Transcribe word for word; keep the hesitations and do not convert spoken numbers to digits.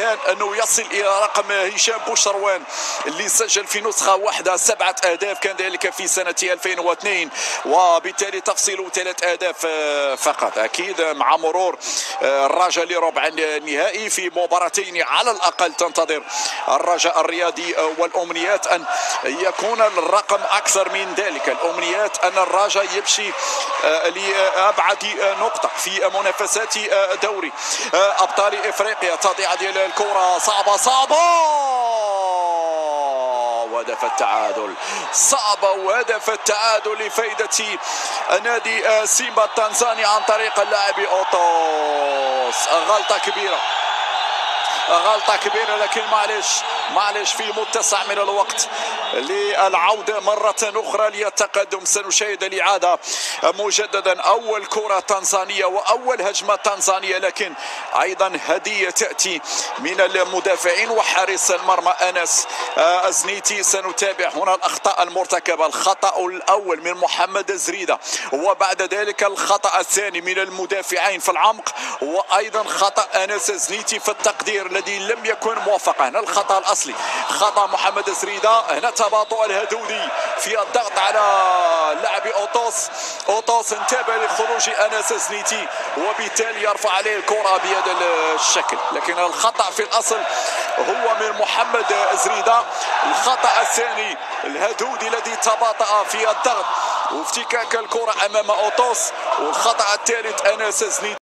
الان انه يصل الى رقم هشام بوشروان اللي سجل في نسخه واحده سبعه اهداف، كان ذلك في سنه ألفين واثنين، وبالتالي تفصيله ثلاث اهداف فقط. اكيد مع مرور الرجاء لربع النهائي في مباراتين على الاقل تنتظر الرجاء الرياضي والامنيات ان يكون الرقم اكثر من ذلك. الامنيات ان الرجاء يمشي لابعد نقطه في منافسات دوري ابطال افريقيا. تضيع ديال الكره صعبه صعبه وهدف التعادل، صعبه وهدف التعادل لفائده نادي سيمبا التنزاني عن طريق اللاعب اوتوس. غلطه كبيره غلطة كبيرة، لكن معلش معلش في متسع من الوقت للعودة مرة أخرى للتقدم. سنشاهد الإعادة مجددا. أول كرة تنزانية وأول هجمة تنزانية، لكن أيضا هدية تأتي من المدافعين وحارس المرمى أنس أزنيتي. سنتابع هنا الأخطاء المرتكبة. الخطأ الأول من محمد زريدة، وبعد ذلك الخطأ الثاني من المدافعين في العمق، وأيضا خطأ أنس أزنيتي في التقدير الذي لم يكن موفقا. هنا الخطأ الأصلي خطأ محمد زريدة. هنا تباطؤ الهدودي في الضغط على لاعب أوتوس. أوتوس انتبه لخروج أنس زنيتي وبالتالي يرفع عليه الكرة بهذا الشكل، لكن الخطأ في الأصل هو من محمد زريدة. الخطأ الثاني الهدودي الذي تباطأ في الضغط وافتكاك الكرة أمام أوتوس، والخطأ الثالث أنس زنيتي.